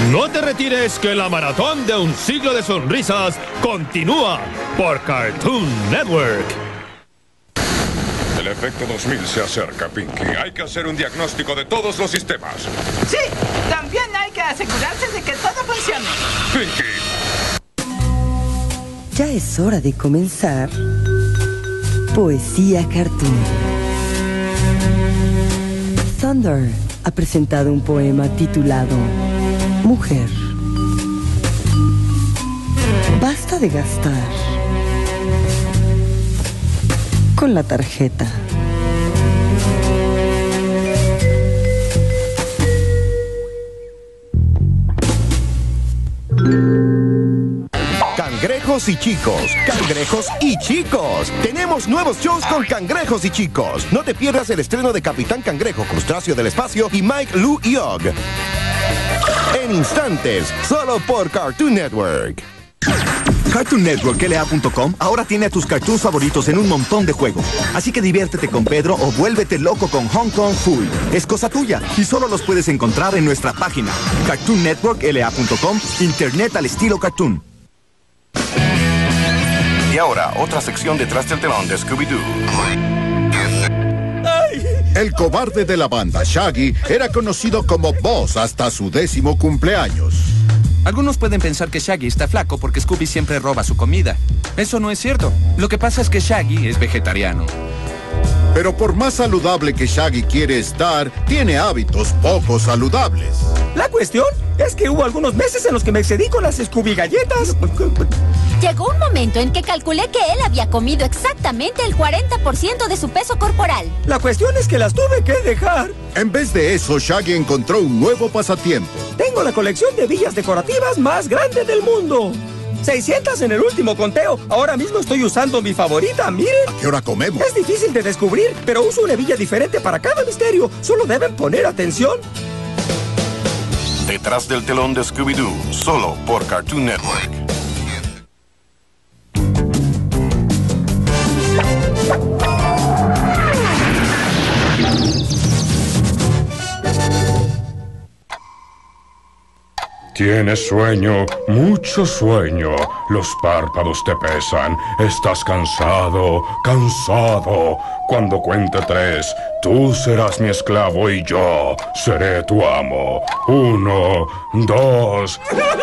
No te retires, que la maratón de un siglo de sonrisas continúa por Cartoon Network. El efecto 2000 se acerca, Pinky. Hay que hacer un diagnóstico de todos los sistemas. Sí, también hay que asegurarse de que todo funcione. Pinky. Ya es hora de comenzar Poesía Cartoon. Thunder ha presentado un poema titulado Mujer. Basta de gastar con la tarjeta. Cangrejos y chicos, cangrejos y chicos. Tenemos nuevos shows con cangrejos y chicos. No te pierdas el estreno de Capitán Cangrejo, Crustáceo del Espacio y Mike, Lou y Og. En instantes, solo por Cartoon Network. CartoonNetworkLA.com ahora tiene a tus cartoons favoritos en un montón de juegos. Así que diviértete con Pedro o vuélvete loco con Hong Kong Phooey. Es cosa tuya y solo los puedes encontrar en nuestra página. CartoonNetworkLA.com, internet al estilo cartoon. Y ahora, otra sección detrás del telón de Scooby-Doo. El cobarde de la banda, Shaggy, era conocido como Boss hasta su 10º cumpleaños. Algunos pueden pensar que Shaggy está flaco porque Scooby siempre roba su comida. Eso no es cierto. Lo que pasa es que Shaggy es vegetariano. Pero por más saludable que Shaggy quiere estar, tiene hábitos poco saludables. La cuestión es que hubo algunos meses en los que me excedí con las Scooby galletas. Llegó un momento en que calculé que él había comido exactamente el 40% de su peso corporal. La cuestión es que las tuve que dejar. En vez de eso, Shaggy encontró un nuevo pasatiempo. Tengo la colección de villas decorativas más grande del mundo. 600 en el último conteo. Ahora mismo estoy usando mi favorita, miren. ¿A qué hora comemos? Es difícil de descubrir, pero uso una villa diferente para cada misterio. Solo deben poner atención. Detrás del telón de Scooby-Doo, solo por Cartoon Network. Tienes sueño, mucho sueño. Los párpados te pesan. Estás cansado, cansado. Cuando cuente 3, tú serás mi esclavo y yo seré tu amo. 1, 2...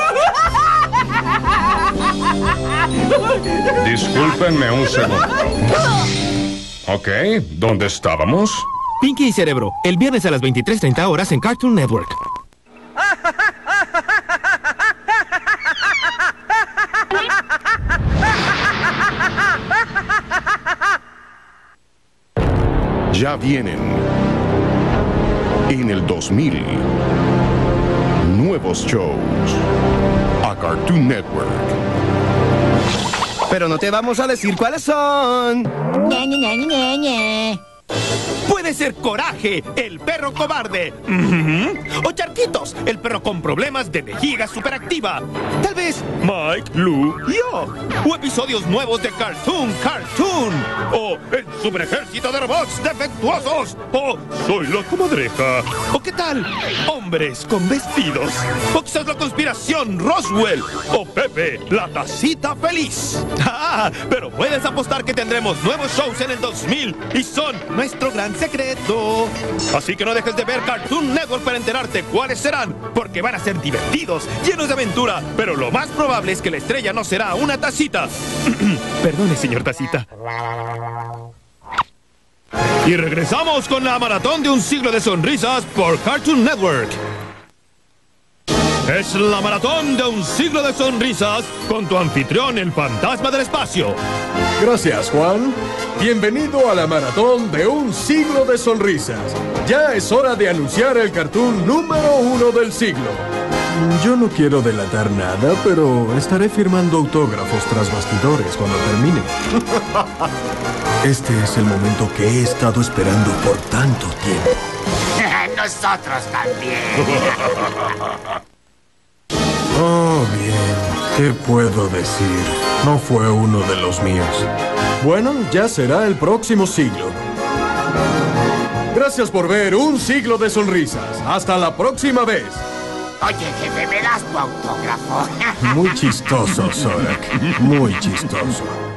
Discúlpenme un segundo. Ok, ¿dónde estábamos? Pinky y Cerebro, el viernes a las 23:30 horas en Cartoon Network. Ya vienen en el 2000 nuevos shows a Cartoon Network. Pero no te vamos a decir cuáles son. Ñe, Ñe, Ñe, Ñe, Ñe. Puede ser Coraje, el perro cobarde. O Charquitos, el perro con problemas de vejiga superactiva. Tal vez Mike, Lou y Og. O episodios nuevos de Cartoon. O el superejército de robots defectuosos. O Soy la comadreja. O ¿qué tal? Hombres con vestidos. O quizás la conspiración Roswell. O Pepe, la tacita feliz. Pero puedes apostar que tendremos nuevos shows en el 2000 y son nuestro gran secreto. Así que no dejes de ver Cartoon Network para enterarte cuáles serán, porque van a ser divertidos, llenos de aventura, pero lo más probable es que la estrella no será una tacita. Perdone, señor Tacita. Y regresamos con la maratón de un siglo de sonrisas por Cartoon Network. Es la maratón de un siglo de sonrisas con tu anfitrión, el fantasma del espacio. Gracias, Juan. Bienvenido a la maratón de un siglo de sonrisas. Ya es hora de anunciar el cartoon número 1 del siglo. Yo no quiero delatar nada, pero estaré firmando autógrafos tras bastidores cuando termine. Este es el momento que he estado esperando por tanto tiempo. Nosotros también. Oh, bien. ¿Qué puedo decir? No fue uno de los míos. Bueno, ya será el próximo siglo. Gracias por ver un siglo de sonrisas. Hasta la próxima vez. Oye, jefe, ¿me das tu autógrafo? Muy chistoso, Zorak. Muy chistoso.